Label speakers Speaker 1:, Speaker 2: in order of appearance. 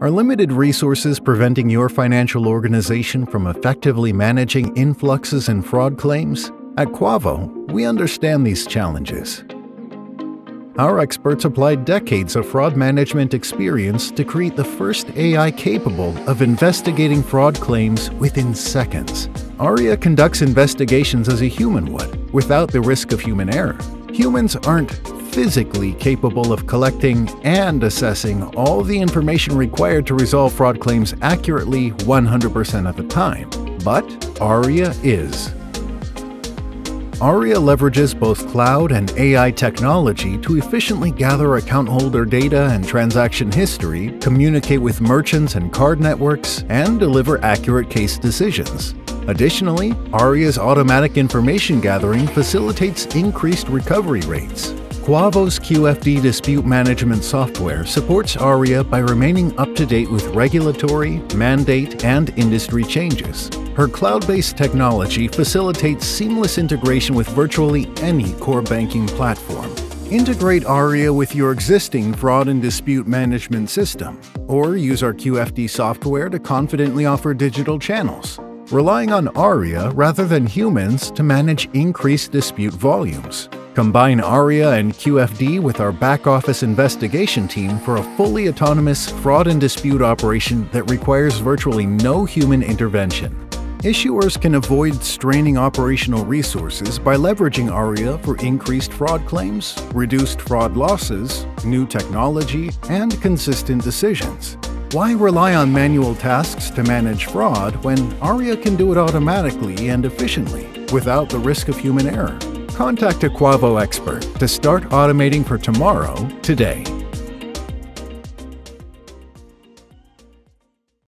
Speaker 1: Are limited resources preventing your financial organization from effectively managing influxes and fraud claims? At Quavo, we understand these challenges. Our experts applied decades of fraud management experience to create the first AI capable of investigating fraud claims within seconds. ARIA conducts investigations as a human would, without the risk of human error. Humans aren't physically capable of collecting and assessing all the information required to resolve fraud claims accurately 100% of the time, but ARIA is. ARIA leverages both cloud and AI technology to efficiently gather account holder data and transaction history, communicate with merchants and card networks, and deliver accurate case decisions. Additionally, ARIA's automatic information gathering facilitates increased recovery rates. Quavo's QFD dispute management software supports ARIA by remaining up-to-date with regulatory, mandate, and industry changes. Her cloud-based technology facilitates seamless integration with virtually any core banking platform. Integrate ARIA with your existing fraud and dispute management system, or use our QFD software to confidently offer digital channels, relying on ARIA rather than humans to manage increased dispute volumes. Combine ARIA and QFD with our back-office investigation team for a fully autonomous fraud and dispute operation that requires virtually no human intervention. Issuers can avoid straining operational resources by leveraging ARIA for increased fraud claims, reduced fraud losses, new technology, and consistent decisions. Why rely on manual tasks to manage fraud when ARIA can do it automatically and efficiently, without the risk of human error? Contact a Quavo expert to start automating for tomorrow today.